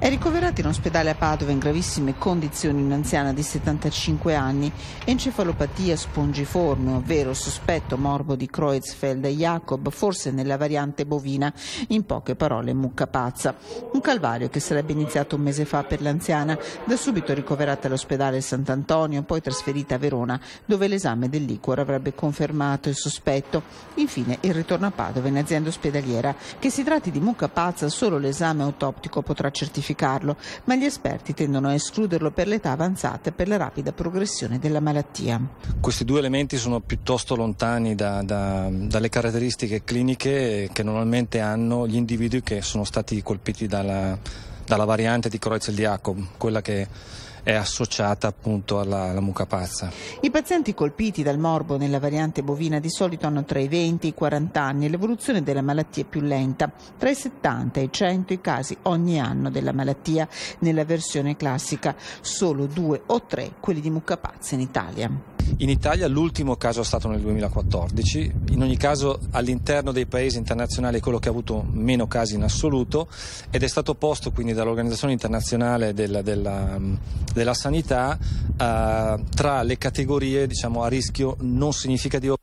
È ricoverata in ospedale a Padova in gravissime condizioni un'anziana di 75 anni, encefalopatia spongiforme, ovvero sospetto morbo di Creutzfeldt-Jakob, forse nella variante bovina, in poche parole mucca pazza. Un calvario che sarebbe iniziato un mese fa per l'anziana, da subito ricoverata all'ospedale Sant'Antonio, poi trasferita a Verona, dove l'esame del liquore avrebbe confermato il sospetto. Infine il ritorno a Padova in azienda ospedaliera. Che si tratti di mucca pazza, solo l'esame autoptico potrà certificarlo, ma gli esperti tendono a escluderlo per l'età avanzata e per la rapida progressione della malattia. Questi due elementi sono piuttosto lontani dalle caratteristiche cliniche che normalmente hanno gli individui che sono stati colpiti dalla variante di Creutzfeldt-Jakob, quella che è associata appunto alla mucca pazza. I pazienti colpiti dal morbo nella variante bovina di solito hanno tra i 20 e i 40 anni e l'evoluzione della malattia è più lenta, tra i 70 e i 100 i casi ogni anno della malattia nella versione classica, solo 2 o 3 quelli di mucca pazza in Italia. In Italia l'ultimo caso è stato nel 2014, in ogni caso all'interno dei paesi internazionali è quello che ha avuto meno casi in assoluto ed è stato posto quindi dall'Organizzazione Internazionale della Sanità tra le categorie, diciamo, a rischio non significativo.